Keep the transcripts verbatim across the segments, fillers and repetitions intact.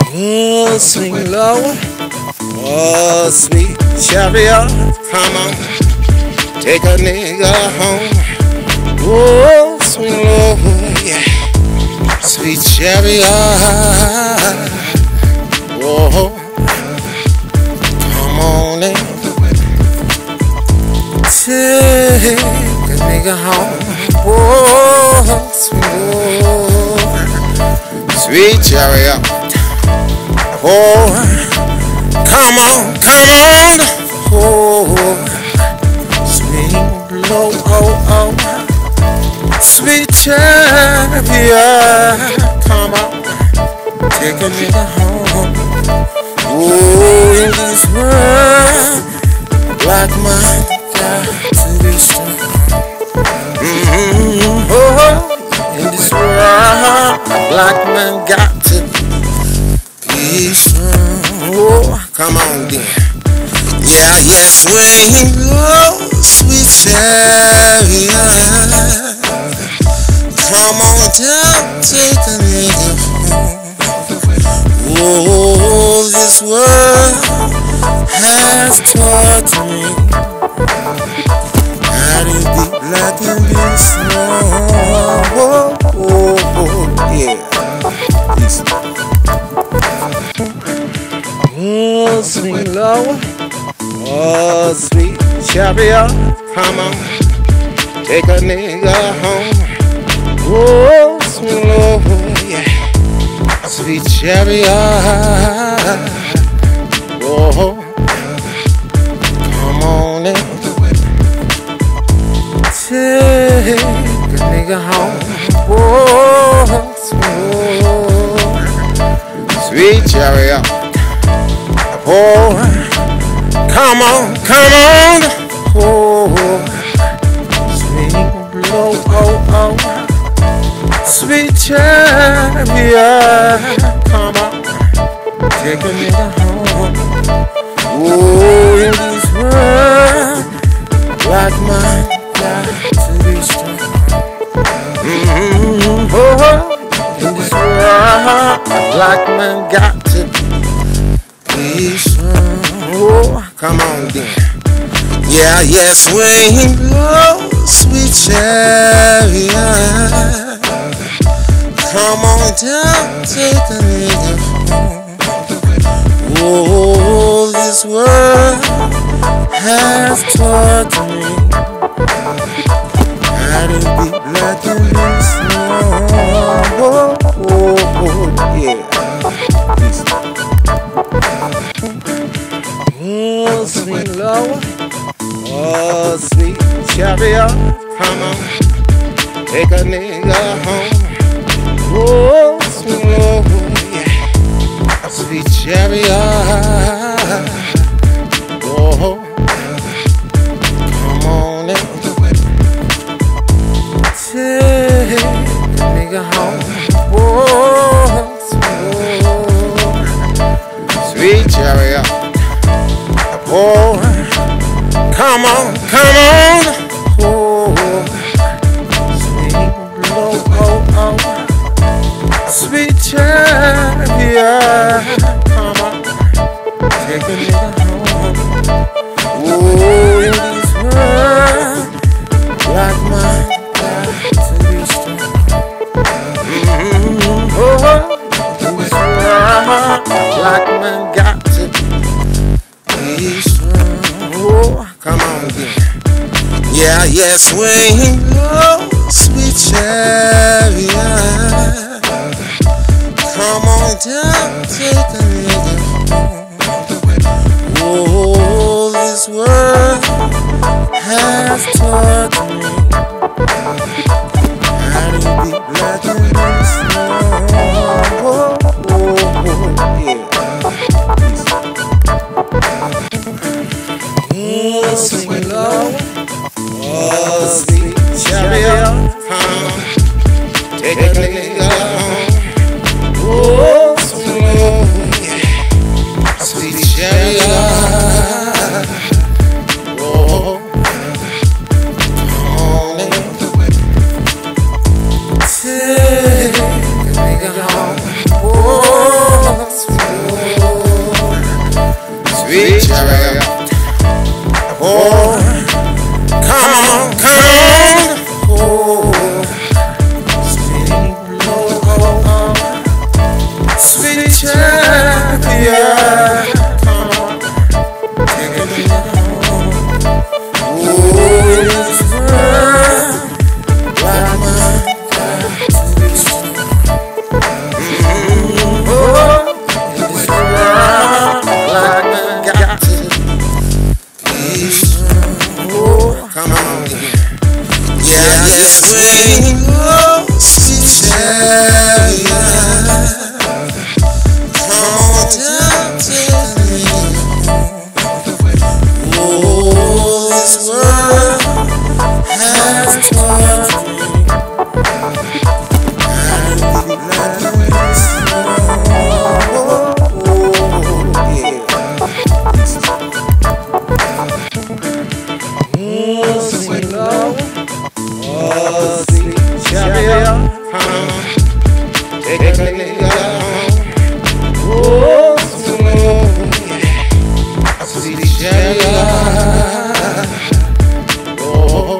Oh, swing low. Oh, sweet chariot, come on, take a nigga home. Oh, swing low, yeah. Sweet chariot. Oh, come on in. Take a nigga home. Oh, swing low. Sweet chariot. Oh, come on, come on. Oh, swing low, oh, oh. Sweet chariot, come on, take a nigga home. Oh, in this world, black man got to be strong. Mm-hmm. Oh, in this world, black man got to be strong. Oh, come on then. Yeah, yeah, swing low, sweet chariot. Come on down, take a nigga home. Oh, this world has taught me how to be black and be strong. Oh, oh, oh, yeah. Peace. Oh, swing low. Oh, sweet chariot, come on, take a nigga home. Oh, swing low, yeah. Sweet chariot. Oh, come on in. Take a nigga home. Oh, swing low. Sweet chariot. Oh, come on, come on. Oh, swing low, oh, oh. Sweet chariot, come on, take a nigga home. Oh, in this world, black man got to be strong. Mm-hmm. Oh, in this world, black man got to be strong. Oh, come on then. Yeah, yeah, swing low, sweet chariot. Come on down, take a nigga home. Oh, this world has taught me how to be black and be strong. Oh, oh, oh, yeah. Peace. Oh, swing low. Oh, sweet chariot, come on, take a nigga home. Oh, swing low, yeah. Sweet chariot. Oh, come on in. Take a nigga home. Oh, swing low. Sweet chariot. Oh, come on, come on. Oh, swing low, oh, oh. Sweet chariot, come on, take a nigga home. Oh, in this world, black man got to be strong. Mm-hmm. Oh, in this world, black man got to be strong. Oh, come on then. Yeah, yeah, swing low, sweet chariot. Come on down, take a nigga home. Oh, this world has taught me how to be black and be strong. Oh, oh, oh, yeah. Oh, swing low. Oh, sweet chariot, come, take a nigga home. Oh, swing low, yeah. Sweet chariot. Oh, champion. Come on, take me home. Oh, this world, like my God. Mm-hmm. Oh, this world, like my God to be strong. Oh, come on, yeah, yes, swing, oh, sweet champion. Come on, down to me. Oh, this world has taught me. And we love oh, yeah. Mm, sing low. Oh, sweet champion. Come on, take a nigga home. Oh, sweet champion. Oh,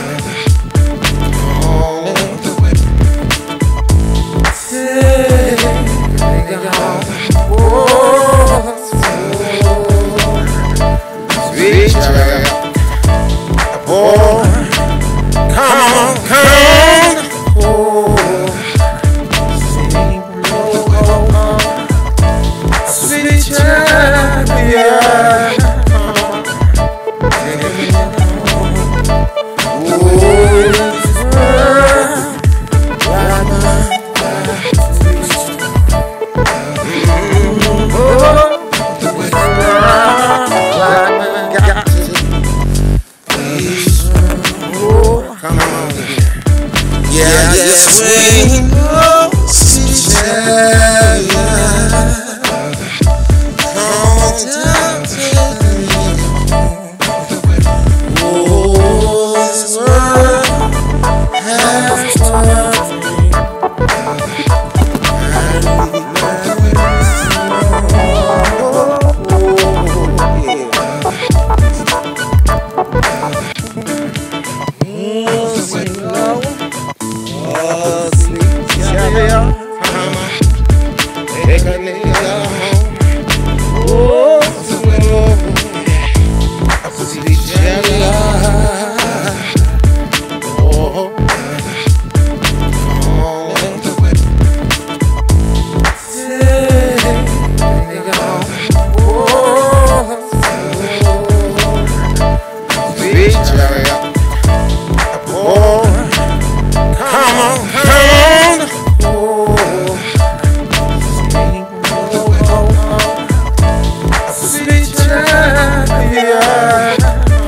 take a nigga home. Oh, sweet champion. Oh, come on, come on. Oh, sing low, sweet champion. Come on, take me home. Oh, this world, like my God. Mm-hmm. Oh, this world, like my God. Come on, yeah, yes, swing, oh, sweet champion. Come on down to me. Oh, this world has taught me. And we love oh, sweet champion. Come on, take a nigga home. Oh, sweet champion. Oh, come on, take a nigga home. Oh, sweet champion. Oh, come on, come on. Oh, sing low, sweet champion.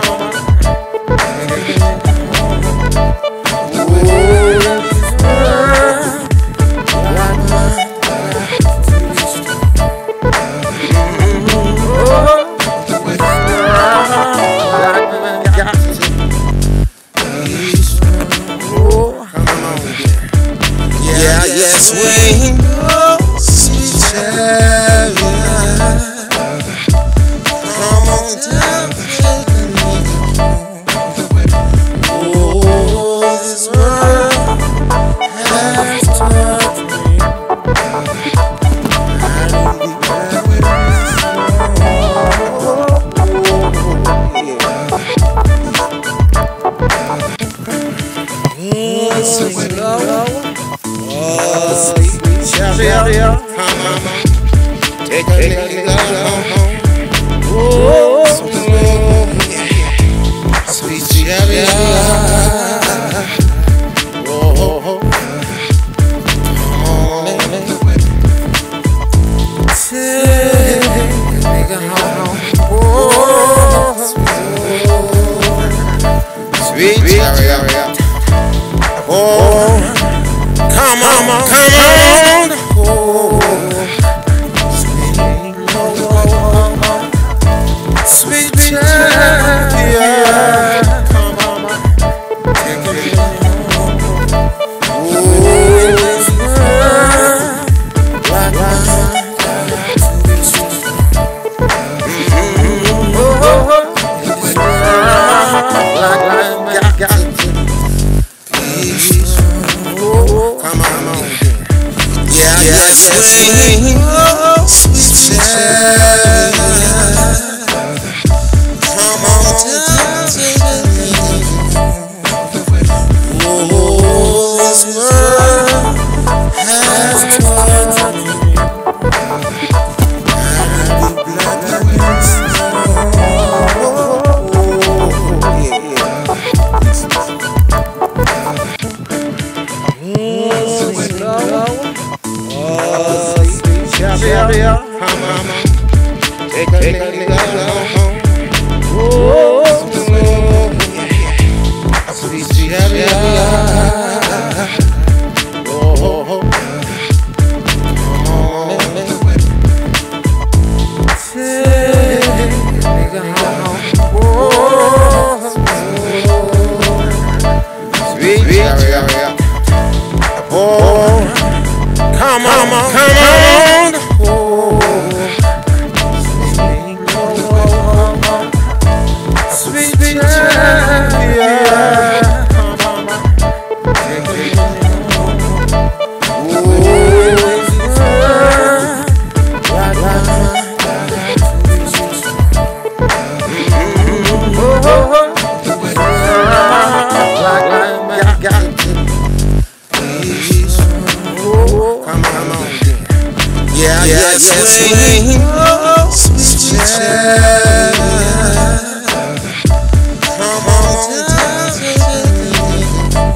Oh, this world, like my God. Oh, this world, like my God. Yeah, yeah, swing, oh, sweet champion. Come on down, take a nigga home. Oh, this world has taught me. And we love it. Mm, swing low. Oh, sweet champion. Come on, take a nigga home. Oh, sweet champion. Oh, take a nigga home. Oh, sweet champion. Oh, come on, come on. Oh, sweet, sweet champion. Come on, swing, oh, sweet child. Come on down to the lake. Oh, this world has taught me. Yeah, come on, take a nigga home. Oh, sweet Shabia. Oh, come on, take a nigga home. Oh, sweet Shabia. Oh, come on, come on. Yeah, yeah, swing, oh, sweet child. Come on down to the lake.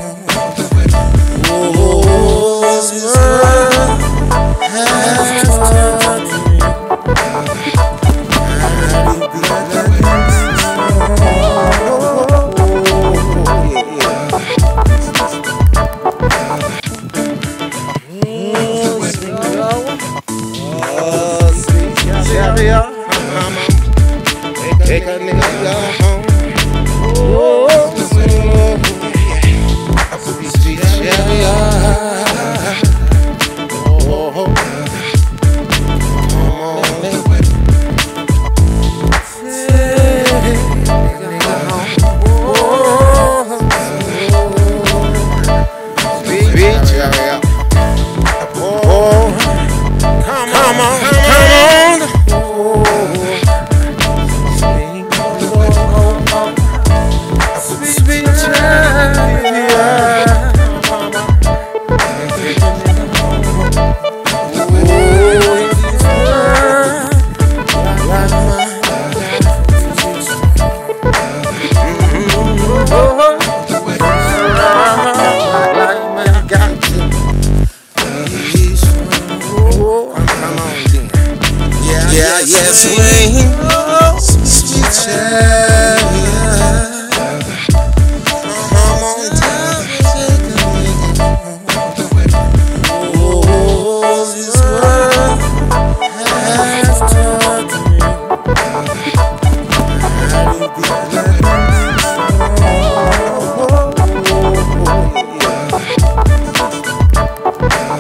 Oh, this world has taught me how to be take a nigga home. Oh, sweet Shabia. Oh, come on, take a nigga home. Oh, sweet Shabia. Oh, come on, come on, come on. Yeah, yeah, swing,